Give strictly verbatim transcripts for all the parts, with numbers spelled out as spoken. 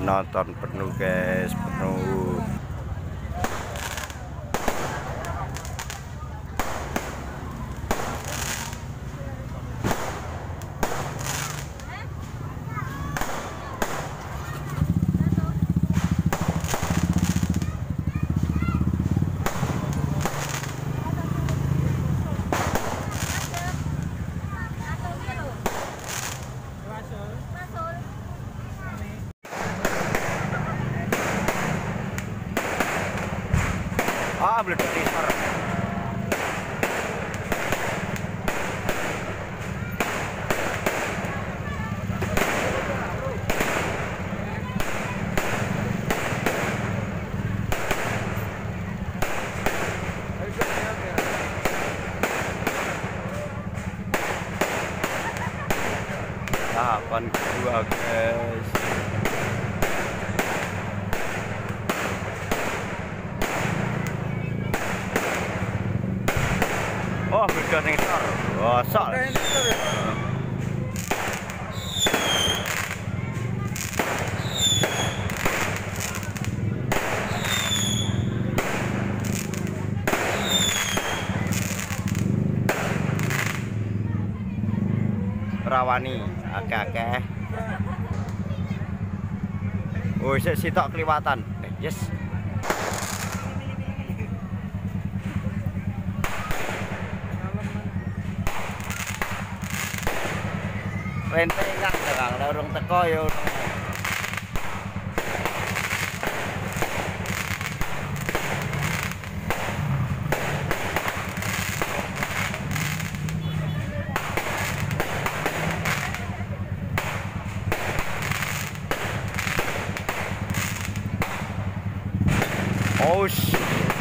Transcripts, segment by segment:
penonton penuh guys, penuh. Ah, belum teaser. Tahapan kedua guys. Oh, beda nektar. Wah, sok. Rawani akeh-akeh. Oh, sik sitok kliwatan. Yes. Rentengan Kang, urung teko ya. Oh shit.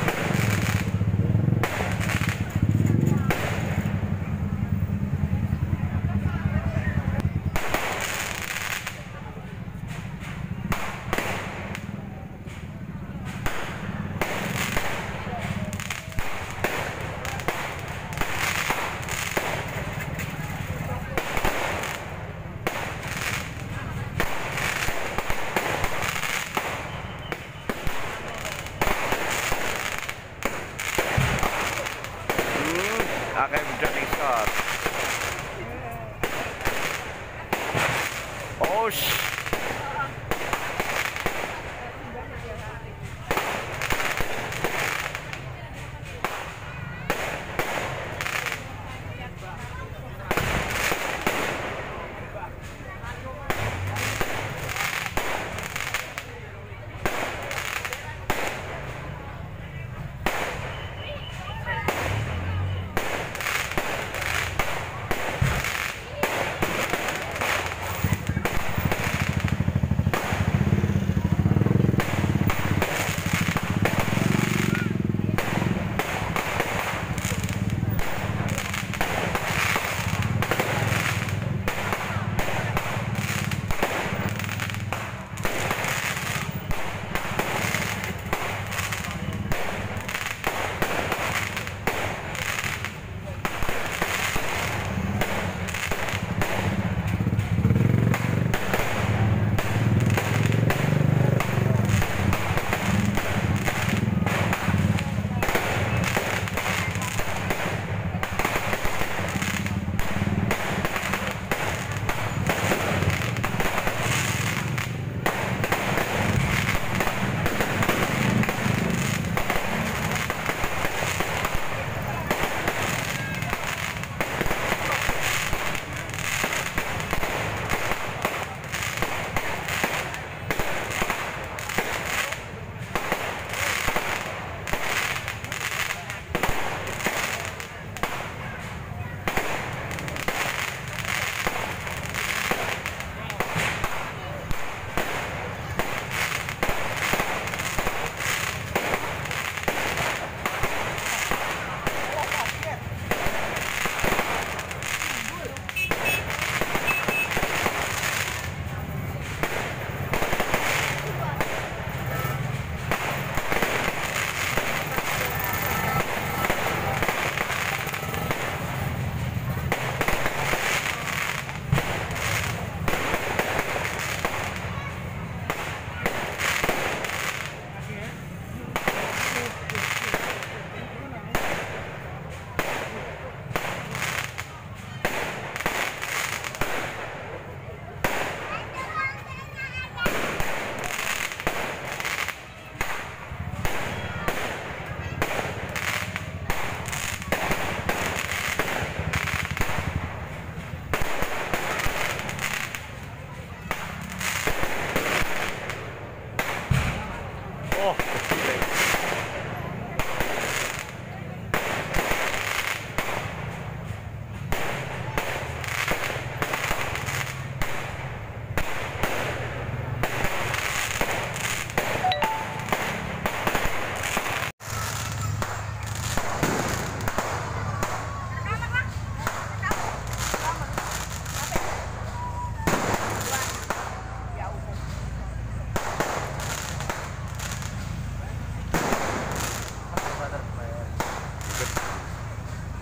Akan budak nih shot. Oh sh.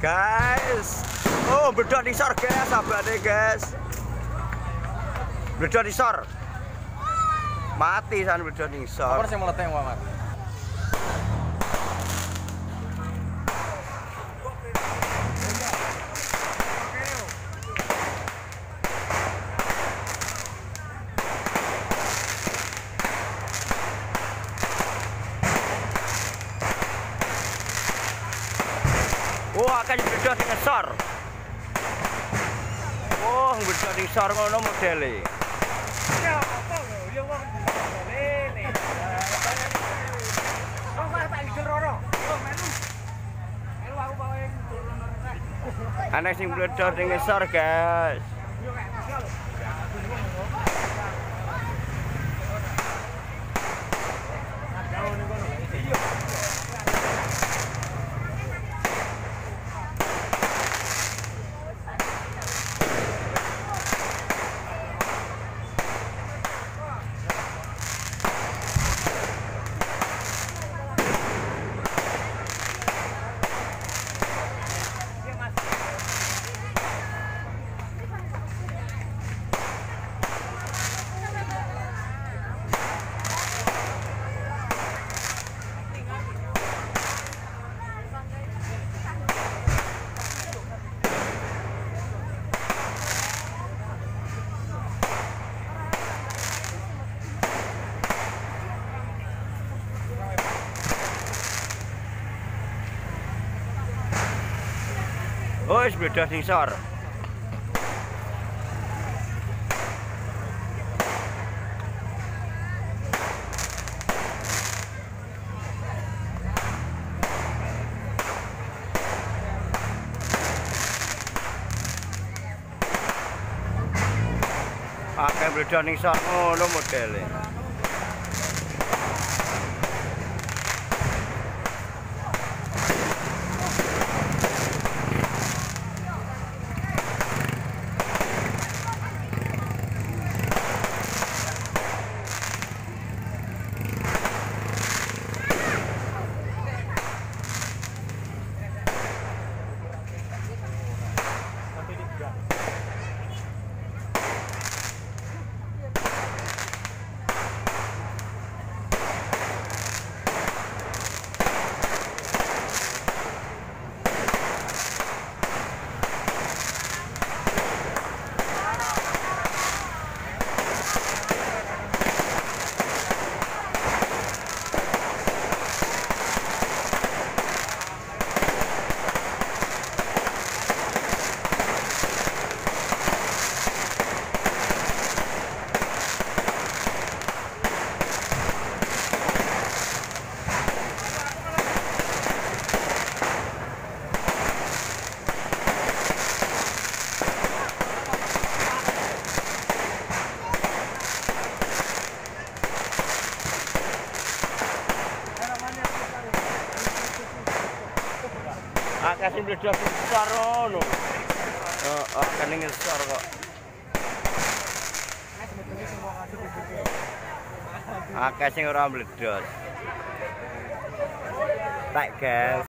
guys. Oh, bledok nisor guys, sabane guys. Bledok nisor. Mati san bledok nisor. Apa sing meletek Muhammad? Wah, akan bledok nisor. Oh, bledok nisor ngono modele. Ya, apa lho? Ya wong lele. Oh, malah tak igel roro. Oh, melu. Melu aku bawa yang turun. Ana sing bledok nisor, guys. Yo kayak masya lho. Oh, wis bledok nisor. Akeh bledok nisor ngono modele. Akeh sing bledok nisor ngono. Heeh, akeh ning nisor kok. Akeh sing ora bledok. Tak guys.